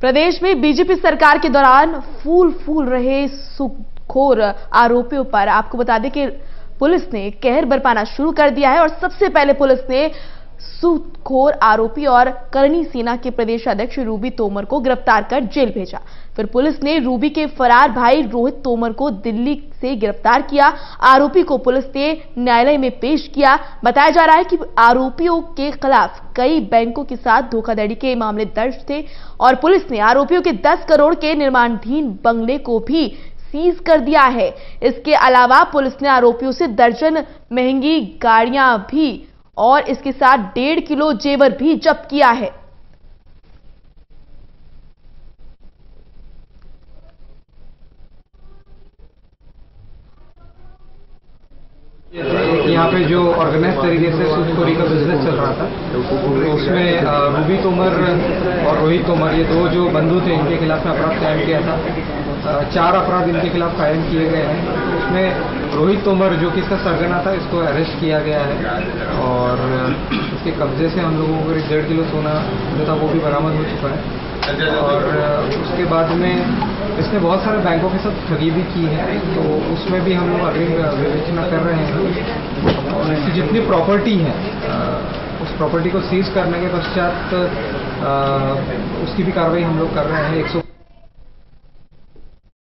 प्रदेश में बीजेपी सरकार के दौरान फूल रहे सूदखोर आरोपियों पर आपको बता दें कि पुलिस ने कहर बरपाना शुरू कर दिया है और सबसे पहले पुलिस ने सूदखोर आरोपी और करनी सेना के प्रदेश अध्यक्ष रूबी तोमर को गिरफ्तार कर जेल भेजा। फिर पुलिस ने रूबी के फरार भाई रोहित तोमर को दिल्ली से गिरफ्तार किया। आरोपी को पुलिस ने न्यायालय में पेश किया। बताया जा रहा है कि आरोपियों के खिलाफ कई बैंकों के साथ धोखाधड़ी के मामले दर्ज थे और पुलिस ने आरोपियों के 10 करोड़ के निर्माणाधीन बंगले को भी सीज कर दिया है। इसके अलावा पुलिस ने आरोपियों से दर्जन महंगी गाड़ियां भी और इसके साथ 1.5 किलो जेवर भी जब्त किया है। यहाँ पे जो ऑर्गेनाइज तरीके से सूदखोरी का बिजनेस चल रहा था उसमें रूबी तोमर और रोहित तोमर ये दो जो बंधु थे इनके खिलाफ में अपराध कायम किया था। 4 अपराध इनके खिलाफ कायम किए गए हैं। उसमें रोहित तोमर जो कि इसका सरगना था इसको अरेस्ट किया गया है और इसके कब्जे से हम लोगों को 1.5 किलो सोना जो था वो भी बरामद हो चुका है। और उसके बाद में इसने बहुत सारे बैंकों के साथ ठगी भी की है, तो उसमें भी हम लोग अग्रिम विवेचना कर रहे हैं और इसकी जितनी प्रॉपर्टी है उस प्रॉपर्टी को सीज करने के पश्चात उसकी भी कार्रवाई हम लोग कर रहे हैं।